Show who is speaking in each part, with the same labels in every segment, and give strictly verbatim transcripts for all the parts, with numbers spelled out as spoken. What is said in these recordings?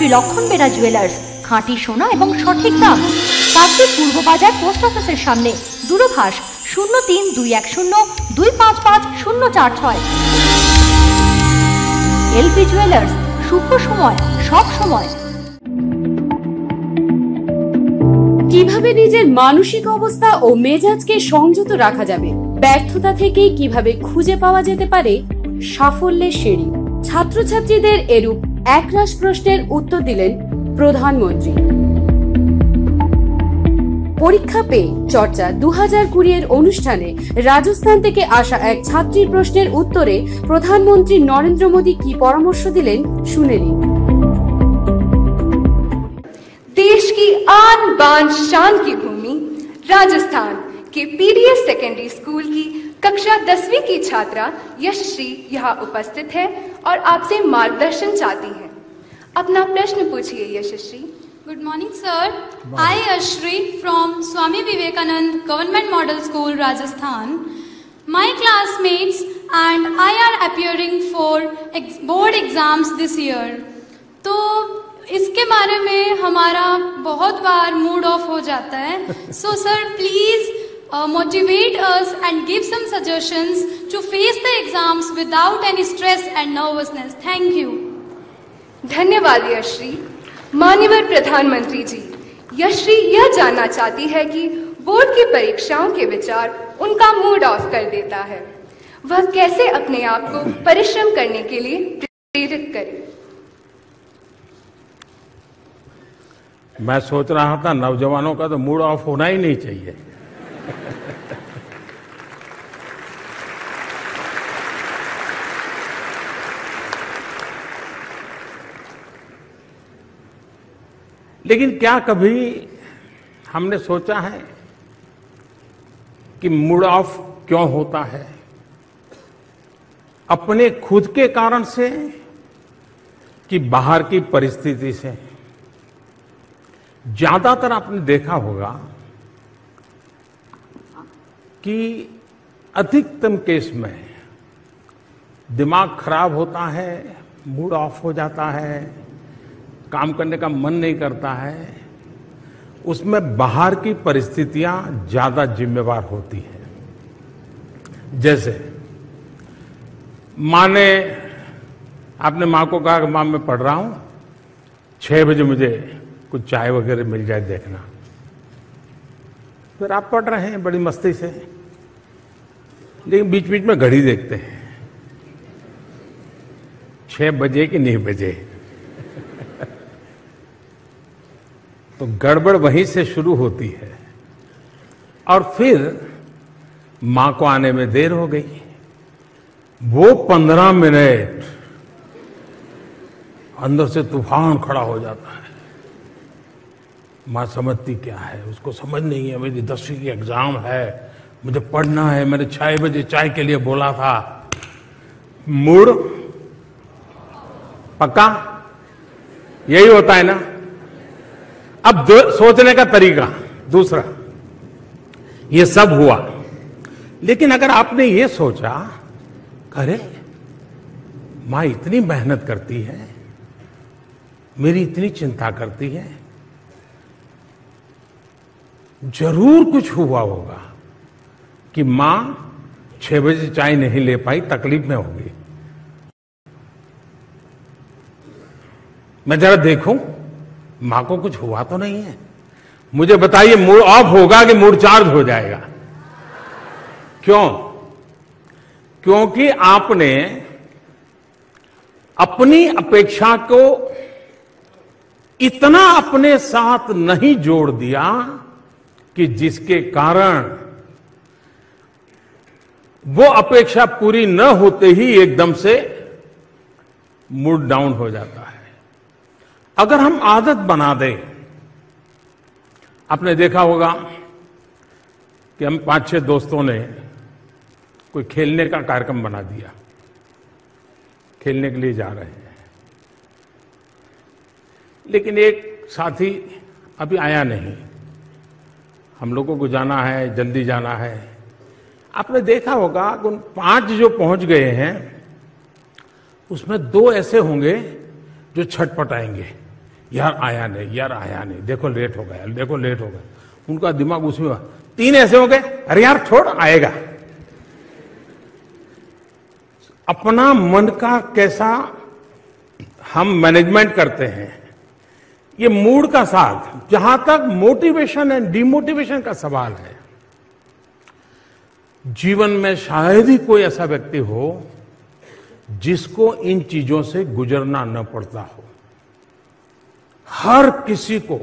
Speaker 1: শ্রী লক্ষণ বেরা জুয়েলার্স, খাঁটি সোনা এবং সঠিক দাম। কাকদ্বীপ পূর্ব বাজার পোস্ট অফিসের সামনে। দূরভাষ শূন্য তিন দুই এক শূন্য দুই পাঁচ পাঁচ শূন্য চার ছয়। এলপি জুয়েলার্স, শুভ সময় সব সময়।
Speaker 2: কিভাবে নিজের মানসিক অবস্থা ও মেজাজকে সংযত রাখা যাবে, ব্যর্থতা থেকেই কিভাবে খুঁজে পাওয়া যেতে পারে সাফল্যের সিঁড়ি, ছাত্রছাত্রীদের এরূপ একরাশ প্রশ্নের উত্তর দিলেন প্রধানমন্ত্রী। পরীক্ষা পে চর্চা দু হাজার কুড়ি এর অনুষ্ঠানে রাজস্থান থেকে আসা এক ছাত্রীর প্রশ্নের উত্তরে প্রধানমন্ত্রী নরেন্দ্র মোদী কি পরামর্শ দিলেন শুনে নিন।
Speaker 3: देश की आन बान शान की भूमि राजस्थान के पीडीएस सेकेंडरी स्कूल की कक्षा दसवीं की छात्रा यशश्री यहाँ उपस्थित है और आपसे मार्गदर्शन चाहती हैं। अपना प्रश्न पूछिए Yashashri.
Speaker 4: Good morning, sir. I, Yashashri, from Swami Vivekanand Government Model School, Rajasthan. My classmates and I are appearing for ex board exams this year. तो इसके बारे में हमारा बहुत बार मूड ऑफ हो जाता है. So, sir, please uh, motivate us and give some suggestions to face the exams without any stress and nervousness. Thank you.
Speaker 3: धन्यवाद यशश्री। माननीय प्रधानमंत्री जी, यशश्री यह जानना चाहती है कि बोर्ड की परीक्षाओं के विचार उनका मूड ऑफ कर देता है। वह कैसे अपने आप को परिश्रम करने के लिए प्रेरित करे।
Speaker 5: मैं सोच रहा था नौजवानों का तो मूड ऑफ होना ही नहीं चाहिए। लेकिन क्या कभी हमने सोचा है कि मूड ऑफ क्यों होता है? अपने खुद के कारण से कि बाहर की परिस्थिति से? ज्यादातर आपने देखा होगा कि अधिकतम केस में दिमाग खराब होता है, मूड ऑफ हो जाता है, काम करने का मन नहीं करता है, उसमें बाहर की परिस्थितियां ज्यादा जिम्मेवार होती हैं। जैसे माँ ने, आपने माँ को कहा कि माँ मैं पढ़ रहा हूं, छह बजे मुझे कुछ चाय वगैरह मिल जाए देखना। फिर आप पढ़ रहे हैं बड़ी मस्ती से, लेकिन बीच बीच में घड़ी देखते हैं, छह बजे कि नहीं बजे। तो गड़बड़ वहीं से शुरू होती है और फिर मां को आने में देर हो गई। वो पंद्रह मिनट अंदर से तूफान खड़ा हो जाता है। मां समझती क्या है, उसको समझ नहीं है, मेरी दसवीं की एग्जाम है, मुझे पढ़ना है, मैंने छह बजे चाय के लिए बोला था। मूड पक्का यही होता है ना। अब सोचने का तरीका दूसरा, ये सब हुआ, लेकिन अगर आपने ये सोचा, अरे मां इतनी मेहनत करती है, मेरी इतनी चिंता करती है, जरूर कुछ हुआ होगा कि मां छह बजे चाय नहीं ले पाई, तकलीफ में होगी। मैं जरा देखूं मां को कुछ हुआ तो नहीं है। मुझे बताइए, मूड ऑफ होगा कि मूड चार्ज हो जाएगा? क्यों? क्योंकि आपने अपनी अपेक्षा को इतना अपने साथ नहीं जोड़ दिया कि जिसके कारण वो अपेक्षा पूरी न होते ही एकदम से मूड डाउन हो जाता है। अगर हम आदत बना दें, आपने देखा होगा कि हम पांच छह दोस्तों ने कोई खेलने का कार्यक्रम बना दिया, खेलने के लिए जा रहे हैं, लेकिन एक साथी अभी आया नहीं, हम लोगों को जाना है, जल्दी जाना है। आपने देखा होगा कि उन पांच जो पहुंच गए हैं उसमें दो ऐसे होंगे जो छटपटाएंगे यार आया नहीं, यार आया नहीं, देखो लेट हो गया, देखो लेट हो गया। उनका दिमाग उसमें, तीन ऐसे हो गए, अरे यार छोड़, आएगा। अपना मन का कैसा हम मैनेजमेंट करते हैं, ये मूड का साथ। जहां तक मोटिवेशन एंड डिमोटिवेशन का सवाल है, जीवन में शायद ही कोई ऐसा व्यक्ति हो जिसको इन चीजों से गुजरना न पड़ता हो। हर किसी को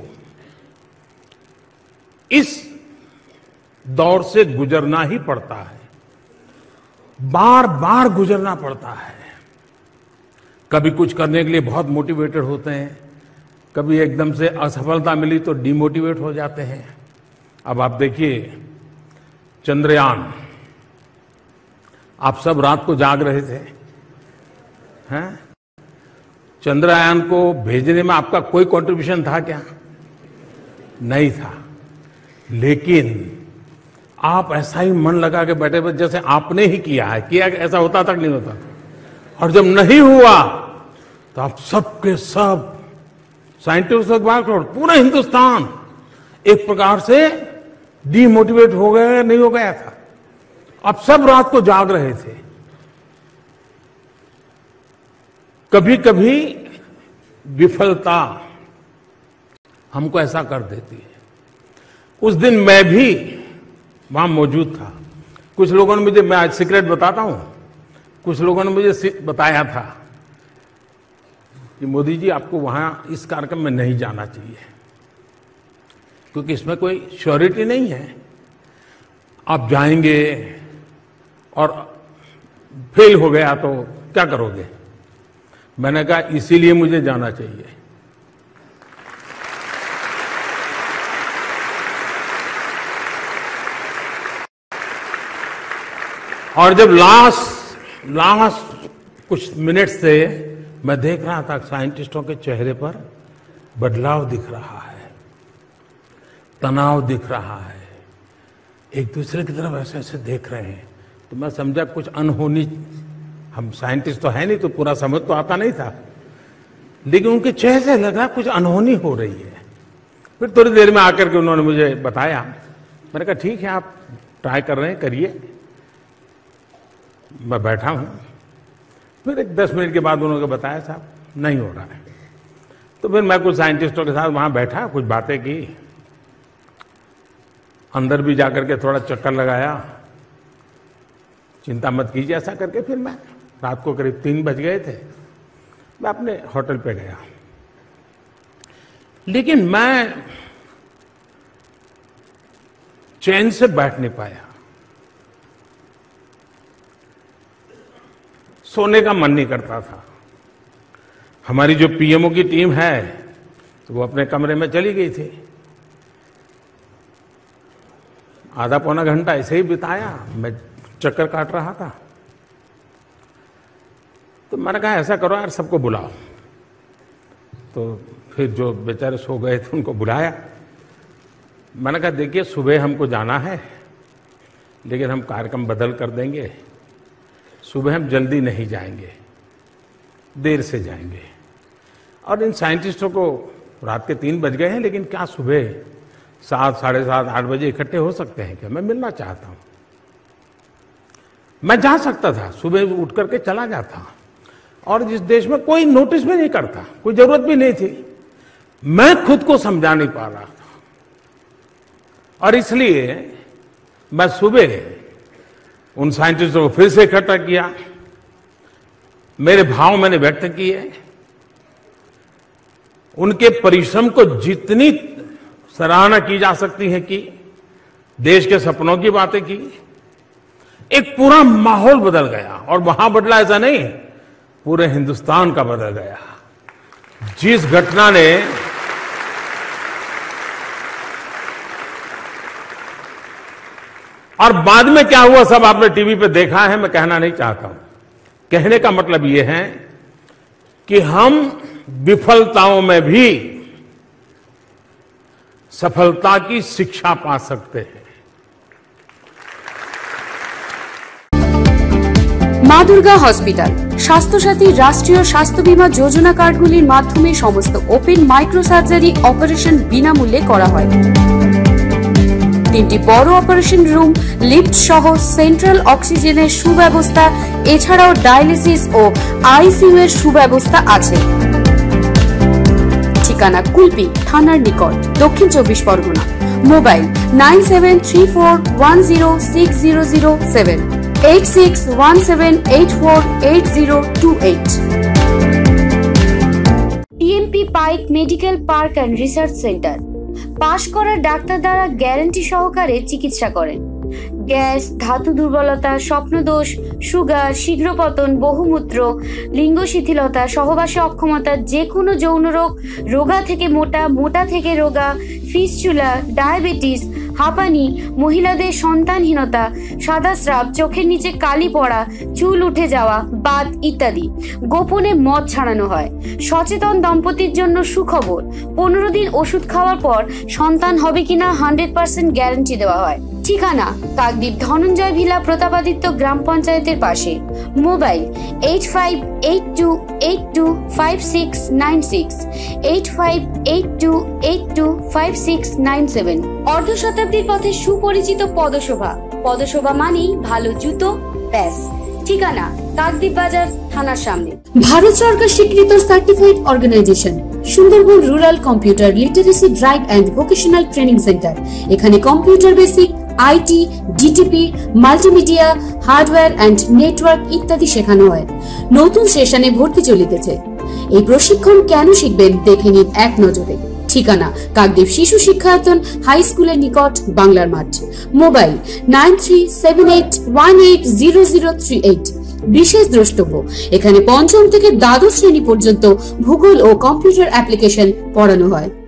Speaker 5: इस दौर से गुजरना ही पड़ता है, बार बार गुजरना पड़ता है। कभी कुछ करने के लिए बहुत मोटिवेटेड होते हैं, कभी एकदम से असफलता मिली तो डिमोटिवेट हो जाते हैं। अब आप देखिए चंद्रयान, आप सब रात को जाग रहे थे, हैं? चंद्रयान को भेजने में आपका कोई कंट्रीब्यूशन था क्या? नहीं था। लेकिन आप ऐसा ही मन लगा के बैठे बैठे जैसे आपने ही किया है, किया ऐसा होता तक नहीं होता। और जब नहीं हुआ तो आप सबके सब साइंटिस्ट पूरा हिंदुस्तान एक प्रकार से डीमोटिवेट हो गया, नहीं हो गया था। अब सब रात को जाग रहे थे। कभी कभी विफलता हमको ऐसा कर देती है। उस दिन मैं भी वहां मौजूद था। कुछ लोगों ने मुझे, मैं आज सीक्रेट बताता हूं, कुछ लोगों ने मुझे बताया था कि मोदी जी आपको वहां इस कार्यक्रम में नहीं जाना चाहिए, क्योंकि इसमें कोई श्योरिटी नहीं है। आप जाएंगे और फेल हो गया तो क्या करोगे? मैंने कहा इसीलिए मुझे जाना चाहिए। और जब लास्ट लास्ट कुछ मिनट से मैं देख रहा था साइंटिस्टों के चेहरे पर बदलाव दिख रहा है, तनाव दिख रहा है, एक दूसरे की तरफ ऐसे ऐसे देख रहे हैं, तो मैं समझा कुछ अनहोनी, हम साइंटिस्ट तो है नहीं तो पूरा समझ तो आता नहीं था, लेकिन उनके चेहरे से लगा कुछ अनहोनी हो रही है। फिर थोड़ी देर में आकर के उन्होंने मुझे बताया। मैंने कहा ठीक है, आप ट्राई कर रहे हैं, करिए। मैं बैठा हूं। फिर एक दस मिनट के बाद उन्होंने बताया साहब नहीं हो रहा है। तो फिर मैं कुछ साइंटिस्टों के साथ वहां बैठा, कुछ बातें की, अंदर भी जाकर के थोड़ा चक्कर लगाया, चिंता मत कीजिए ऐसा करके। फिर मैं रात को करीब तीन बज गए थे, मैं अपने होटल पे गया। लेकिन मैं चैन से बैठ नहीं पाया, सोने का मन नहीं करता था। हमारी जो पीएमओ की टीम है तो वो अपने कमरे में चली गई थी। आधा पौना घंटा ऐसे ही बिताया, मैं चक्कर काट रहा था। तो मैंने कहा ऐसा करो यार, सबको बुलाओ। तो फिर जो बेचारे सो गए थे उनको बुलाया। मैंने कहा देखिए सुबह हमको जाना है, लेकिन हम कार्यक्रम बदल कर देंगे। सुबह हम जल्दी नहीं जाएंगे, देर से जाएंगे। और इन साइंटिस्टों को रात के तीन बज गए हैं, लेकिन क्या सुबह सात साढ़े सात आठ बजे इकट्ठे हो सकते हैं क्या? मैं मिलना चाहता हूं। मैं जा सकता था, सुबह उठ करके चला जाता, और जिस देश में कोई नोटिस भी नहीं करता, कोई जरूरत भी नहीं थी। मैं खुद को समझा नहीं पा रहा था, और इसलिए मैं सुबह उन साइंटिस्टों को फिर से इकट्ठा किया, मेरे भाव मैंने व्यक्त किए, उनके परिश्रम को जितनी सराहना की जा सकती है की, देश के सपनों की बातें की। एक पूरा माहौल बदल गया, और वहां बदला ऐसा नहीं, पूरे हिंदुस्तान का बदल गया। जिस घटना ने और बाद में क्या हुआ सब आपने टीवी पे देखा है, मैं कहना नहीं चाहता हूं। कहने का मतलब यह है कि हम विफलताओं में भी सफलता की शिक्षा पा सकते हैं।
Speaker 2: মা দুর্গা হসপিটাল স্বাস্থ্যসাথী রাষ্ট্রীয় স্বাস্থ্য বীমা যোজনা কার্ডগুলির মাধ্যমে সমস্ত ওপেন মাইক্রো সার্জারি অপারেশন বিনামূল্যে করা হয়। তিনটি বড় অপারেশন রুম, লিফট সহ সেন্ট্রাল অক্সিজেনের সুব্যবস্থা, এছাড়াও ডায়ালিসিস ও আইসিইউ এর সুব্যবস্থা আছে। ঠিকানা কুলপি থানার নিকট, Dakshin Chabbish Pargana. Mobile nine seven three four one zero six zero zero seven, eight six one seven eight four eight zero two eight. TMP Paik medical park and research centre পাশ করা ডাক্তার দ্বারা গ্যারান্টি সহকারে চিকিৎসা করেন। গ্যাস, ধাতু দুর্বলতা, স্বপ্নদোষ, সুগার, শীঘ্রপতন, বহুমূত্র, লিঙ্গ শিথিলতা, সহবাসে অক্ষমতা, যে কোনো যৌন রোগ, রোগা থেকে মোটা, মোটা থেকে রোগা, ফিস্চুলা, ডায়াবেটিস, হাঁপানি, মহিলাদের সন্তানহীনতা, সাদা স্রাব, চোখের নিচে কালি পড়া, চুল উঠে যাওয়া, বাত ইত্যাদি। গোপনে মদ ছাড়ানো হয়। সচেতন দম্পতির জন্য সুখবর, পনেরো দিন ওষুধ খাওয়ার পর সন্তান হবে কিনা হান্ড্রেড পার্সেন্ট গ্যারান্টি দেওয়া হয়। ঠিকানা কাকদ্বীপ ধনঞ্জয় ভিলা, প্রতাপাদিত্য গ্রাম পঞ্চায়েতের পাশে। Mobile eight five eight two eight two five six nine six, eight five eight two eight two five six nine seven. অর্ধ শতাব্দীর পথে সুপরিচিত পদশোভা। পদশোভা মানেই ভালো জুতো, ব্যাস। ঠিকানা কাকদ্বীপ বাজার থানার সামনে। ভারত সরকার স্বীকৃত certified organisation Sundarban rural computer literacy drive and vocational training centre. এখানে computer basic, IT, DTP, multimedia, hardware and network ইত্যাদি শেখানো হয়। নতুন সেশনে ভর্তি চলিতেছে। এই প্রশিক্ষণ কেন শিখবেন দেখে নিন এক নজরে। ঠিকানা কাকদ্বীপ শিশু শিক্ষায়তন হাই স্কুলের নিকট, বাংলার মাঠ। Mobile nine three seven eight one eight zero zero three eight. বিশেষ দ্রষ্টব্য, এখানে পঞ্চম থেকে দ্বাদশ শ্রেণী পর্যন্ত ভূগোল ও কম্পিউটার অ্যাপ্লিকেশন পড়ানো হয়।